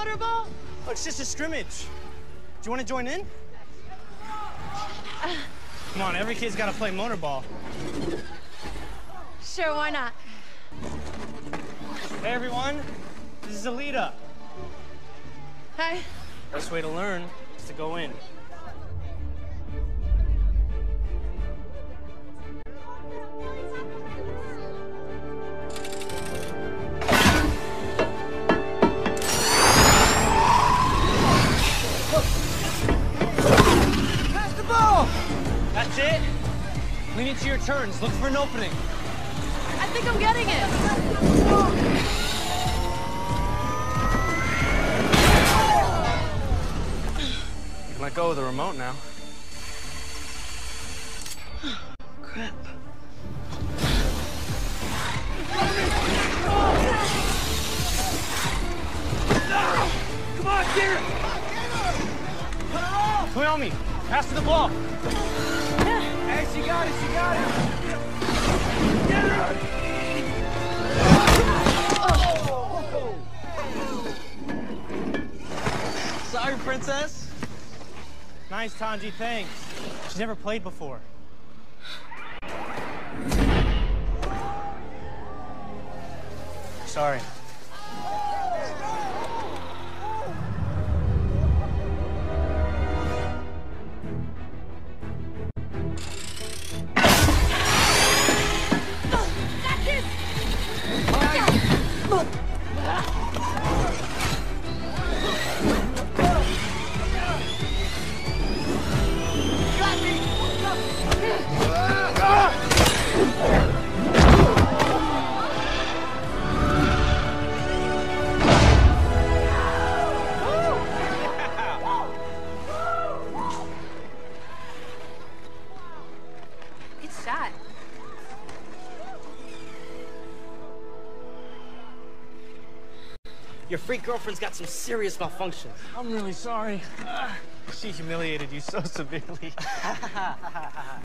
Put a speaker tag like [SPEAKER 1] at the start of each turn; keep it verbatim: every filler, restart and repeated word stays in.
[SPEAKER 1] Motorball?
[SPEAKER 2] Oh, it's just a scrimmage. Do you want to join in?
[SPEAKER 1] Uh,
[SPEAKER 2] Come on, every kid's got to play Motorball.
[SPEAKER 1] Sure, why not?
[SPEAKER 2] Hey, everyone. This is Alita.
[SPEAKER 1] Hi.
[SPEAKER 2] Best way to learn is to go in.
[SPEAKER 3] Pass the ball!
[SPEAKER 2] That's it. Lean into your turns. Look for an opening.
[SPEAKER 1] I think I'm getting it.
[SPEAKER 2] You can let go of the remote now.
[SPEAKER 1] Crap.
[SPEAKER 3] Come on, get her!
[SPEAKER 2] Toyomi, pass to the ball.
[SPEAKER 3] Hey, she got it, she got it! Get her!
[SPEAKER 2] Sorry, princess. Nice, Tanji, thanks. She's never played before. Sorry.
[SPEAKER 1] Good shot.
[SPEAKER 2] Your freak girlfriend's got some serious malfunction.
[SPEAKER 3] I'm really sorry.
[SPEAKER 2] She humiliated you so severely.